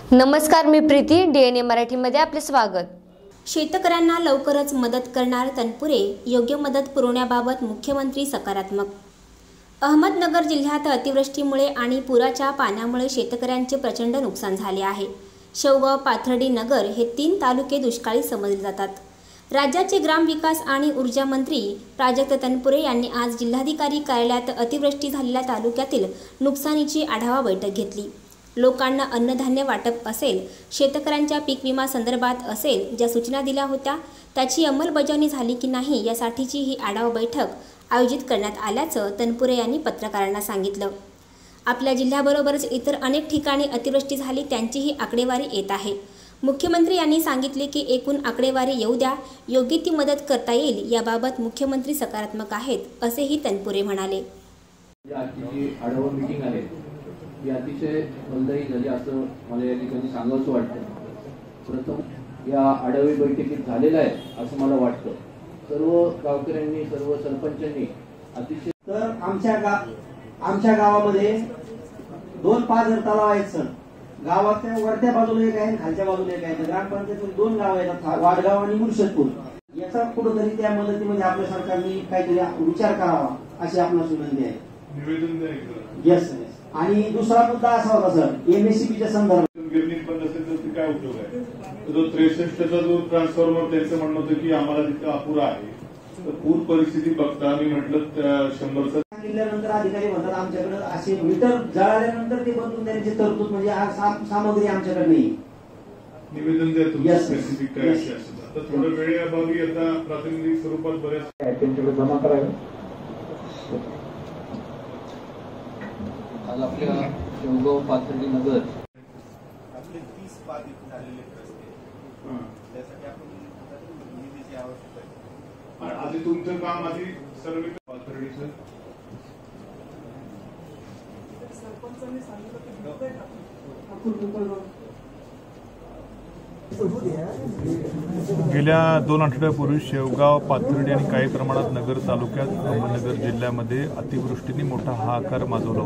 नमस्कार, मी प्रीती. DNA मराठीमध्ये आपले स्वागत. शेतकऱ्यांना लवकरच मदत करणार तनपुरे. योग्य मदत पुरवण्याबाबत मुख्यमंत्री सकारात्मक. अहमदनगर जिल्ह्यात अतिवृष्टीमुळे आणि पुराच्या पाण्यामुळे शेतकऱ्यांचे प्रचंड नुकसान झाले आहे. शेवगाव, पाथर्डी, नगर हे 3 तालुके दुष्काळी समजले जातात. राज्याचे ग्रामविकास आणि ऊर्जा मंत्री प्राजक्त तनपुरे यांनी आज जिल्हाधिकारी कार्यालयात अतिवृष्टी झालेल्या तालुक्यातील नुकसानीची आढावा बैठक घेतली. लोकांना अन्नधान्य वाटप असेल, शेतकऱ्यांच्या पीक विमा संदर्भात असेल, ज्या सूचना दिल्या होत्या त्याची अंमलबजावणी झाली की नाही यासाठीची ही आढावा बैठक आयोजित करण्यात आल्याचं तनपुरे यांनी पत्रकारांना सांगितलं. आपल्या जिल्ह्याबरोबरच इतर अनेक ठिकाणी अतिवृष्टी झाली, त्यांचीही आकडेवारी येत आहे. मुख्यमंत्री यांनी सांगितले की एकूण आकडेवारी येऊ द्या, योग्य ती मदत करता येईल याबाबत मुख्यमंत्री सकारात्मक आहेत, असेही तनपुरे म्हणाले. आढावा मीटिंग आहे ही अतिशय फलदायी झाली असं मला या ठिकाणी सांगावंसं वाटतं. प्रथम या आढावा बैठकीत झालेला आहे असं मला वाटतं. सर्व गावकऱ्यांनी, सर्व सरपंचांनी अतिशय तर आमच्या गावामध्ये 2 पाझर तलाव आहेत सर. गावाच्या वरच्या बाजूला एक आहे, खालच्या बाजूला एक आहे. ग्रामपंचायतीत 2 गाव आहेत, वाडगाव आणि मुर्शदपूर. याचा कुठेतरी त्या मदतीमध्ये आपल्या सरकारने काहीतरी विचार करावा अशी आपणास विनंती आहे. निवेदन द्यायचं. येस. आणि दुसरा मुद्दा असा होता सर, MSCBच्या संदर्भात गिरणी पण नसेल तर काय उपयोग आहे. जो 63चा जो ट्रान्सफॉर्मर त्यांचं म्हणणं होतं की आम्हाला तिथं अपुरा आहे. तर पूर परिस्थिती बघता मी म्हटलं 100चं सांगितल्यानंतर अधिकारी म्हणतात आमच्याकडे असे मीटर जळाल्यानंतर ते बदलून देण्याची तरतूद म्हणजे सामग्री आमच्याकडे नाही. निवेदन द्या तुम्ही स्पेसिफिक काय विषय असेल. आता थोडं वेळेअभावी आता प्रातिनिधिक स्वरूपात बऱ्याच त्यांच्याकडे जमा करावे. आज आपल्या शेवगाव, पाथर्डी, नगर आपले 30 बाधित झालेले रस्ते, त्यासाठी आपण निधीची आवश्यकता आहे. आधी तुमचं काम आधी सर्वे पाथर्डीचं सरपंचांनी सांगितलं गेल्या 2 आठवड्यापूर्वी शेवगाव, पाथर्डी आणि काही प्रमाणात नगर तालुक्यात अहमदनगर जिल्ह्यामध्ये अतिवृष्टीने मोठा हाहाकार माजवला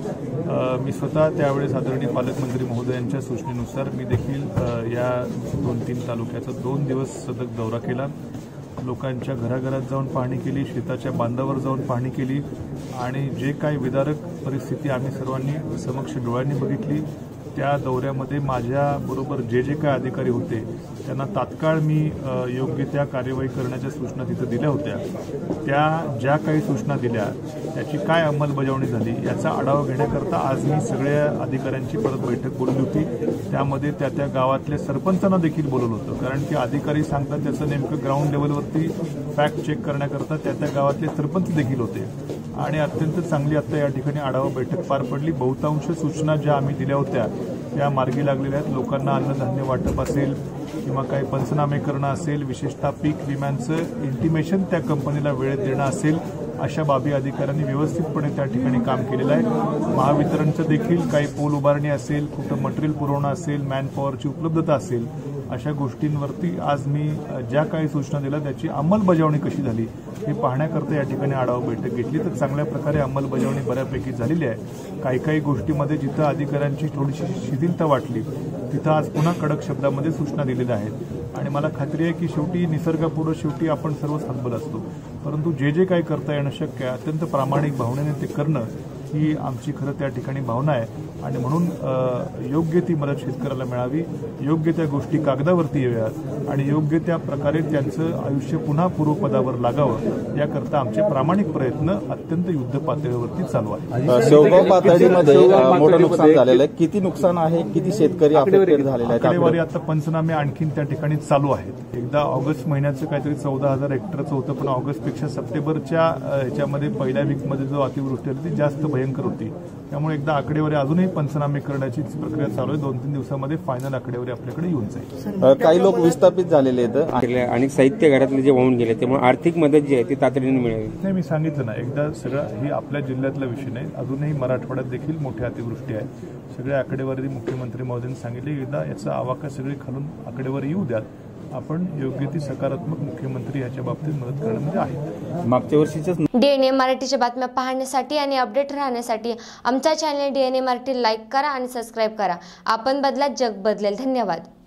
होता. मी स्वतः त्यावेळेस आदरणीय पालकमंत्री महोदयांच्या सूचनेनुसार मी देखील या 2-3 तालुक्याचा 2 दिवस सतत दौरा केला. लोकांच्या घराघरात जाऊन पाहणी केली, शेताच्या बांधावर जाऊन पाहणी केली आणि जे काही विदारक परिस्थिती आम्ही सर्वांनी समक्ष डोळ्यांनी बघितली त्या दौऱ्यामध्ये माझ्याबरोबर जे काही अधिकारी होते त्यांना तात्काळ मी योग्य त्या कार्यवाही करण्याच्या सूचना तिथं दिल्या होत्या. त्या ज्या काही सूचना दिल्या त्याची काय अंमलबजावणी झाली याचा आढावा घेण्याकरता आज मी सगळ्या अधिकाऱ्यांची परत बैठक बोलवली होती. त्यामध्ये त्या गावातल्या सरपंचांना देखील बोलवलं होतं, कारण की अधिकारी सांगतात त्याचं नेमकं ग्राउंड लेवलवरती फॅक्ट चेक करण्याकरता त्या गावातले सरपंच देखील होते आणि अत्यंत चांगली आता या ठिकाणी आढावा बैठक पार पडली. बहुतांश सूचना ज्या आम्ही दिल्या होत्या त्या मार्गी लागलेल्या आहेत. लोकांना अन्नधान्य वाटप असेल किंवा काही पंचनामे करणं असेल, विशेषतः पीक विम्यांचं इंटिमेशन त्या कंपनीला वेळेत देणं असेल, अशा बाबी अधिकाऱ्यांनी व्यवस्थितपणे त्या ठिकाणी काम केलेलं आहे. महावितरणचं देखील काही पोल उभारणी असेल, कुठं मटेरियल पुरवणं असेल, मॅनपॉवरची उपलब्धता असेल, अशा गोष्टींवरती आज मी ज्या काही सूचना दिल्या त्याची अंमलबजावणी कशी झाली हे पाहण्याकरता या ठिकाणी आढावा बैठक घेतली. तर चांगल्या प्रकारे अंमलबजावणी बऱ्यापैकी झालेली आहे. काही गोष्टीमध्ये जिथं अधिकाऱ्यांची थोडीशी शिथिलता वाटली तिथं आज पुन्हा कडक शब्दामध्ये सूचना दिलेल्या आहेत आणि मला खात्री आहे की शेवटी निसर्गापुढं शेवटी आपण सर्वच हतबल असतो, परंतु जे काही करता येणं शक्य आहे अत्यंत प्रामाणिक भावनेने ते करणं ही आमची खरं त्या ठिकाणी भावना आहे आणि म्हणून योग्य ती मदत शेतकऱ्याला मिळावी, योग्य त्या गोष्टी कागदावरती याव्यात आणि योग्य त्या प्रकारे त्यांचं आयुष्य पुन्हा पूर्वपदावर लागावं याकरता आमचे प्रामाणिक प्रयत्न अत्यंत युद्ध पातळीवरती चालू आहेत. शेवगाव, पाथर्डीमध्ये मोठं नुकसान झालेलं आहे. किती नुकसान आहे, किती शेतकरी अफेक्टेड झालेले आहेत? आकडेवारी आता पंचनामे आणखीन त्या ठिकाणी चालू आहेत. एकदा ऑगस्ट महिन्याचं काहीतरी 14,000 हेक्टरचं होतं, पण ऑगस्टपेक्षा सप्टेंबरच्या ह्याच्यामध्ये पहिल्या वीकमध्ये जो अतिवृष्टी होती ती जास्त भयंकर होती. त्यामुळे एकदा आकडेवारी अजूनही पंचनामे करण्याची प्रक्रिया चालू आहे. 2-3 दिवसामध्ये फायनल आकडेवारी आपल्याकडे येऊन जाईल. काही लोक विस्थापित झालेले आहेत आणि साहित्य घरातले जे वाहून गेले, त्यामुळे आर्थिक मदत जी आहे ती तातडीने मिळावी. नाही, मी सांगितलं ना, एकदा सगळं ही आपल्या जिल्ह्यातला विषय नाही, अजूनही मराठवाड्यात देखील मोठी अतिवृष्टी आहे. सगळ्या आकडेवारी मुख्यमंत्री महोदयांनी सांगितले, एकदा याचा आवाका सगळी खालून आकडेवारी येऊ द्यात आपण योग्य ती सकारात्मक मुख्यमंत्री याच्या बाबतीत मदत करण्यामध्ये आहेत. मागच्या वर्षीच्याच डीएनए मराठीच्या बातम्या पाहण्यासाठी आणि अपडेट राहण्यासाठी आमचा चॅनल डीएनए मराठी लाईक करा आणि सबस्क्राईब करा. आपण बदला, जग बदलेल. धन्यवाद.